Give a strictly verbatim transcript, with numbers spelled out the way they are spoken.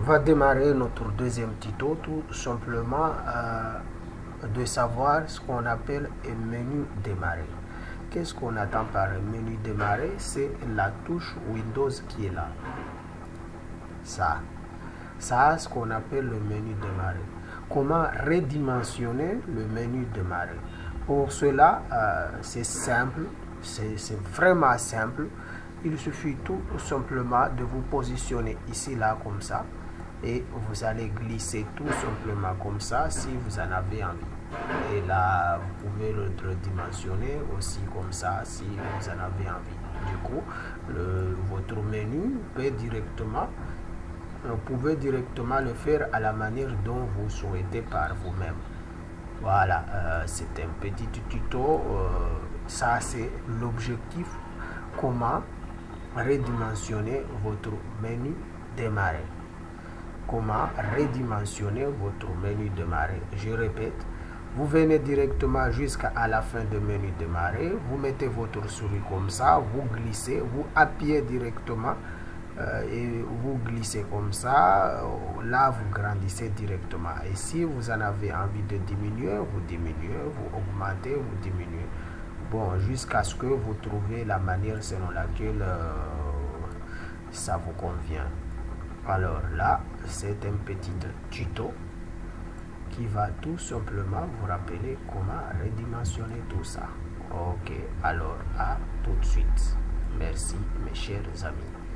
va démarrer notre deuxième tuto, tout simplement euh, de savoir ce qu'on appelle un menu démarrer. Qu'est-ce qu'on attend par un menu démarrer? C'est la touche Windows qui est là. Ça, ça ce qu'on appelle le menu démarrer. Comment redimensionner le menu démarrer? Pour cela, euh, c'est simple, c'est vraiment simple. Il suffit tout simplement de vous positionner ici, là, comme ça. Et vous allez glisser tout simplement comme ça si vous en avez envie. Et là, vous pouvez le redimensionner aussi comme ça si vous en avez envie. Du coup, le, votre menu peut directement, vous pouvez directement le faire à la manière dont vous souhaitez par vous-même. Voilà, euh, c'est un petit tuto. Euh, ça, c'est l'objectif. Comment redimensionner votre menu démarrer. Comment redimensionner votre menu démarrer. Je répète, vous venez directement jusqu'à la fin du menu démarrer, vous mettez votre souris comme ça, vous glissez, vous appuyez directement euh, et vous glissez comme ça, là vous grandissez directement. Et si vous en avez envie de diminuer, vous diminuez, vous augmentez, vous diminuez. Bon, jusqu'à ce que vous trouviez la manière selon laquelle euh, ça vous convient. Alors là, c'est un petit tuto qui va tout simplement vous rappeler comment redimensionner tout ça. Ok, alors à tout de suite. Merci mes chers amis.